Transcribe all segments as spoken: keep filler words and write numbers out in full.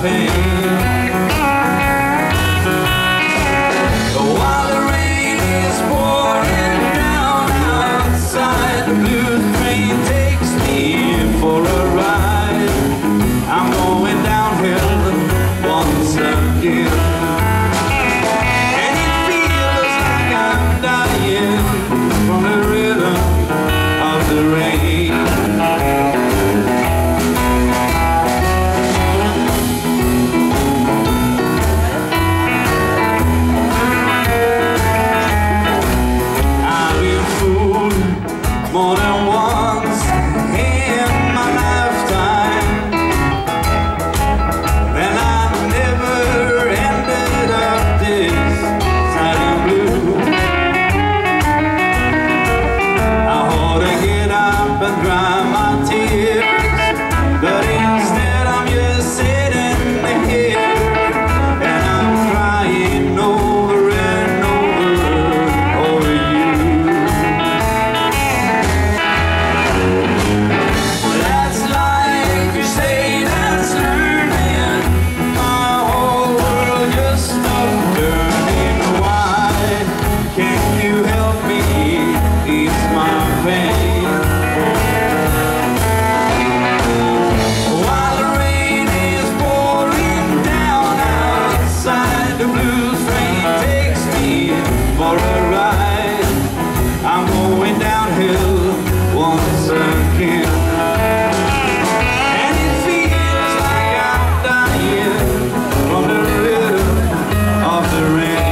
pain. While the rain is pouring down outside, the blues train takes me for a ride. I'm going downhill once again, and it feels like I'm dying from the rhythm of the rain. More than once in my lifetime, and I never ended up this sad and blue. I ought to get up and dry my tears, but instead I'm just sitting here, and I'm crying over and over, over you. While the rain is pouring down outside, the blues train takes me for a ride. I'm going downhill once again, and it feels like I'm dying from the rhythm of the rain.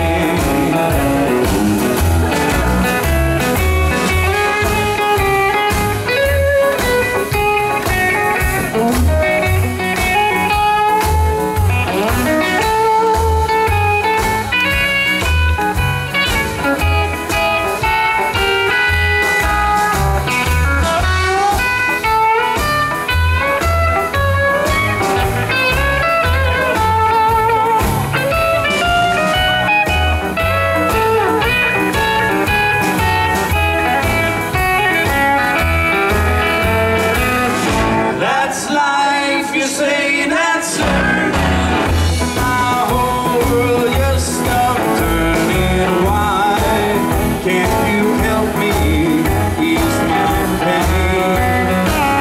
Life, you say that's learning. My whole world just stopped turning. Why can't you help me ease my pain?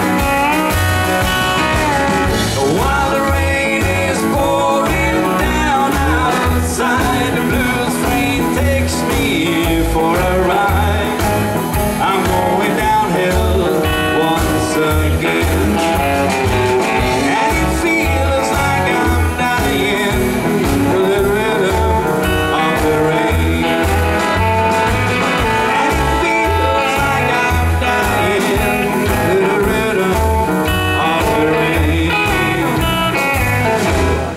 While the rain is pouring down outside, the blues train takes me for a ride. I'm going downhill once again.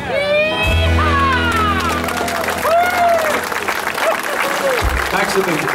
Thanks for being here.